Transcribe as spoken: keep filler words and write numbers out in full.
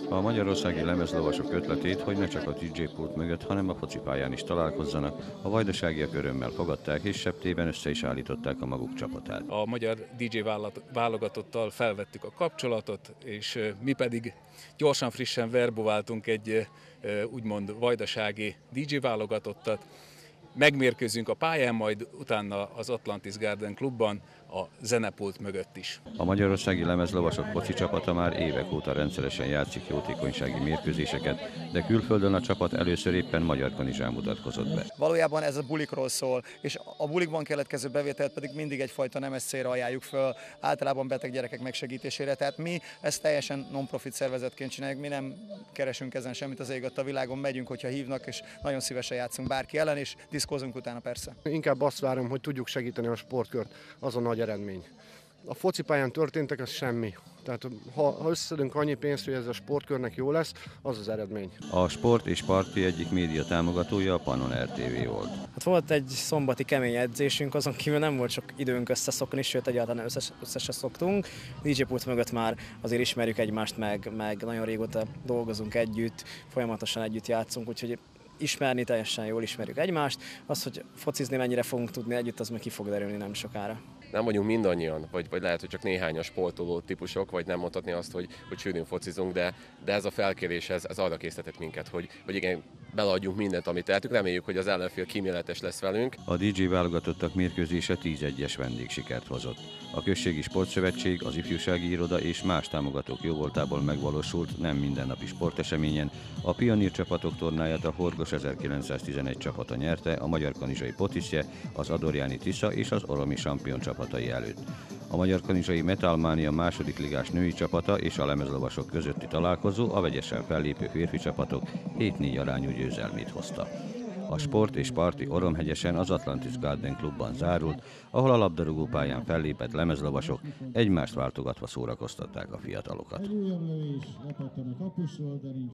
A magyarországi lemezlovasok ötletét, hogy ne csak a dé dzsé pult mögött, hanem a focipályán is találkozzanak, a vajdaságiak örömmel fogadták, és septében össze is állították a maguk csapatát. A magyar dé dzsé válogatottal felvettük a kapcsolatot, és mi pedig gyorsan, frissen verbuváltunk egy úgymond vajdasági dé dzsé válogatottat. Megmérkőzünk a pályán, majd utána az Atlantis Garden Klubban, a zenepult mögött is. A magyarországi lemezlovasok foci csapata már évek óta rendszeresen játszik jótékonysági mérkőzéseket, de külföldön a csapat először éppen Magyarkanizsán mutatkozott be. Valójában ez a bulikról szól, és a bulikban keletkező bevételt pedig mindig egyfajta nemes célra ajánljuk föl, általában beteg gyerekek megsegítésére. Tehát mi ezt teljesen non-profit szervezetként csináljuk, mi nem keresünk ezen semmit az ég a világon, megyünk, hogyha hívnak, és nagyon szívesen játszunk bárki ellen, és diszkózunk utána persze. Inkább azt várom, hogy tudjuk segíteni a sportkört, az a nagy eredmény. A focipályán történtek, az semmi. Tehát ha, ha összeszedünk annyi pénzt, hogy ez a sportkörnek jó lesz, az az eredmény. A Sport és Parti egyik média támogatója a Pannon er té vé volt. Hát volt egy szombati kemény edzésünk, azon kívül nem volt sok időnk összeszokni, sőt egyáltalán összes, összesen szoktunk. dé dzsé pult mögött már azért ismerjük egymást, meg, meg nagyon régóta dolgozunk együtt, folyamatosan együtt játszunk, úgyhogy ismerni, teljesen jól ismerjük egymást. Az, hogy focizni mennyire fogunk tudni együtt, az meg ki fog derülni nem sokára. Nem vagyunk mindannyian, vagy, vagy lehet, hogy csak néhány a sportoló típusok, vagy nem mondhatni azt, hogy, hogy sűrűn focizunk, de, de ez a felkérés, ez, ez arra késztetett minket, hogy, hogy igen, beleadjunk mindent, amit tehetünk. Reméljük, hogy az ellenfél kíméletes lesz velünk. A dé dzsé válogatottak mérkőzése tíz egyes vendégsikert hozott. A Községi Sportszövetség, az Ifjúsági Iroda és más támogatók jóvoltából megvalósult nem mindennapi sporteseményen. A pionír csapatok tornáját a Horgos ezerkilencszáztizenegy csapata nyerte, a magyarkanizsai Potiszje, az Adorjáni Tisza és az oromi Sampion csapatai előtt. A magyarkanizsai Metalmania második ligás női csapata és a lemezlovasok közötti találkozó a vegyesen fellépő férfi csapatok hét négy arányú győzelmét hozta. A Sport és Parti Oromhegyesen az Atlantis Garden Klubban zárult, ahol a labdarúgópályán fellépett lemezlovasok egymást váltogatva szórakoztatták a fiatalokat.